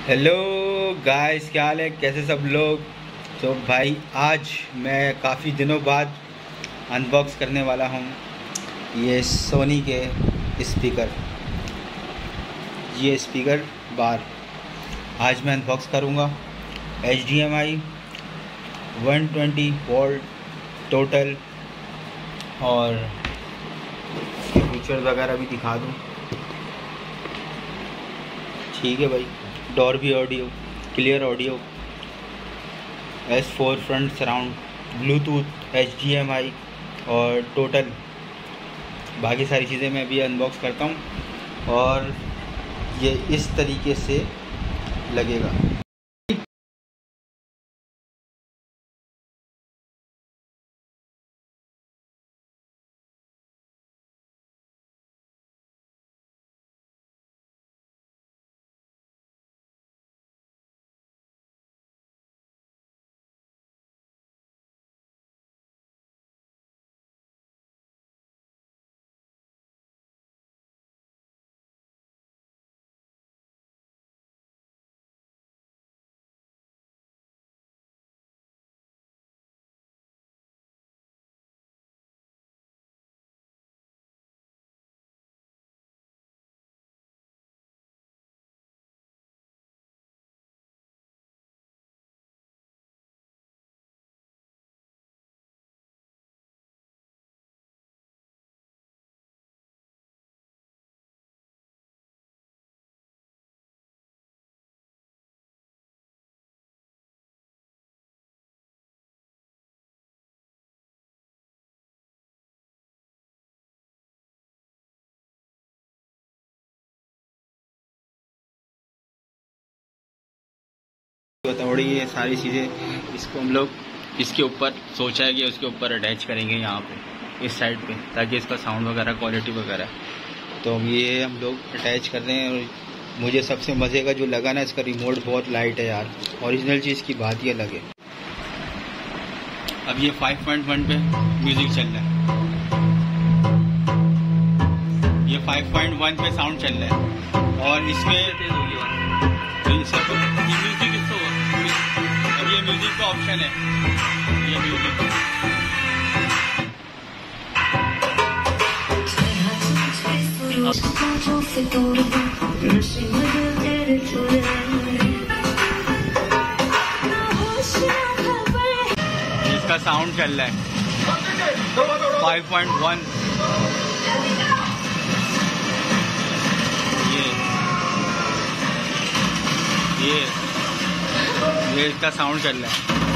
Hello guys, क्या हाल है, कैसे सब लोग। तो भाई आज मैं काफ़ी दिनों बाद अनबॉक्स करने वाला हूँ ये सोनी के स्पीकर, ये स्पीकर बार आज मैं अनबॉक्स करूँगा। HDMI 120 वोल्ट टोटल, और फीचर्स वगैरह भी दिखा दूँ। ठीक है भाई, Dolby audio, clear audio, S4 front surround, Bluetooth, HDMI और टोटल बाकी सारी चीज़ें मैं अभी अनबॉक्स करता हूँ और ये इस तरीके से लगेगा। थोड़ी ये सारी चीज़ें इसको हम लोग इसके ऊपर सोचा है कि उसके ऊपर अटैच करेंगे यहाँ पे इस साइड पे, ताकि इसका साउंड वगैरह, क्वालिटी वगैरह। तो ये हम लोग अटैच कर रहे हैं। और मुझे सबसे मज़े का जो लगा ना, इसका रिमोट बहुत लाइट है यार, ओरिजिनल चीज़ की बात ही अलग है। अब ये 5.1 पे म्यूज़िक चल रहा है, ये 5.1 पे साउंड चल रहा है और इसमें ये म्यूजिक का ऑप्शन है, ये म्यूजिक इसका साउंड चल रहा है 5.1। ये इसका साउंड चल रहा है।